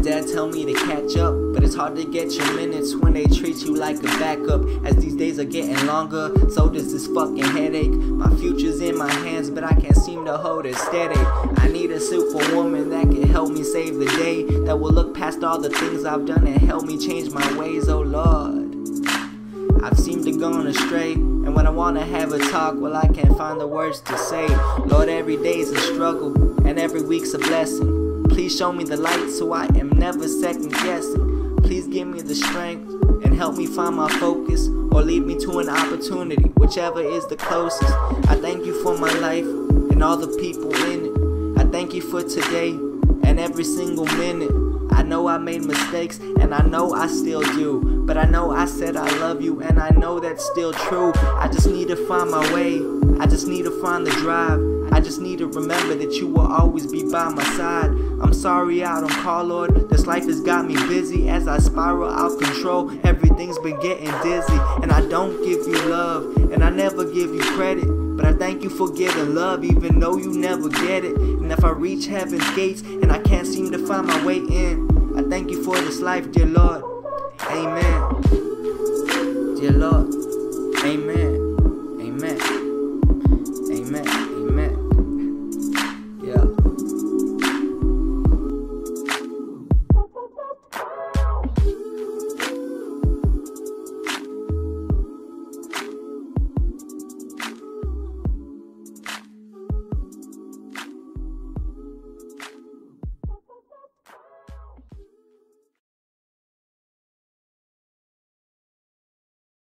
dad tell me to catch up, but it's hard to get your minutes when they treat you like a backup. As these days are getting longer, so does this fucking headache. My future's in my hands, but I can't seem to hold it steady. I need a superwoman that can help me save the day, that will look past all the things I've done and help me change my ways, oh Lord. I've seemed to gone astray, and when I wanna have a talk, well, I can't find the words to say. Lord, every day's a struggle, and every week's a blessing. Please show me the light so I am never second guessing. Please give me the strength and help me find my focus, or lead me to an opportunity, whichever is the closest. I thank you for my life and all the people in it. I thank you for today and every single minute. I know I made mistakes, and I know I still do, but I know I said I love you, and I know that's still true. I just need to find my way, I just need to find the drive. I just need to remember that you will always be by my side. I'm sorry I don't call, Lord. This life has got me busy as I spiral out of control. Everything's been getting dizzy, and I don't give you love, and I never give you credit. But I thank you for giving love even though you never get it. And if I reach heaven's gates and I can't seem to find my way in, I thank you for this life, dear Lord. Amen. Dear Lord, amen.